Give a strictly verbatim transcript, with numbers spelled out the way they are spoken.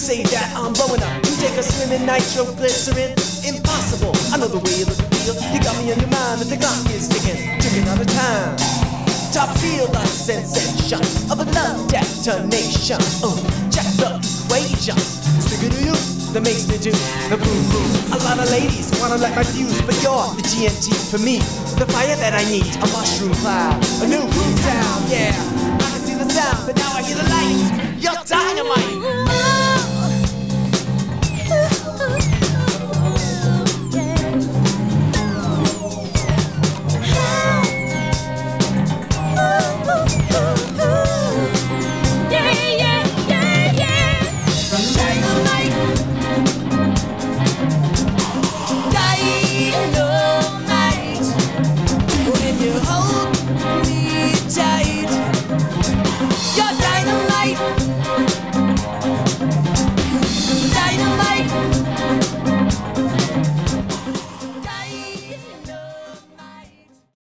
say that I'm blowing up. You take a swim in nitroglycerin? Impossible. I know the way you look and feel. You got me on your mind that the clock is ticking, ticking out of time. To feel the sensation of a love detonation. Uh, check the equation. Speaking to you, that makes me do the boom boom. A lot of ladies wanna let my fuse, but you're the G N T for me. The fire that I need, a mushroom cloud, a new groove down, yeah. I can see the sound, but now I hear the light. You're dynamite.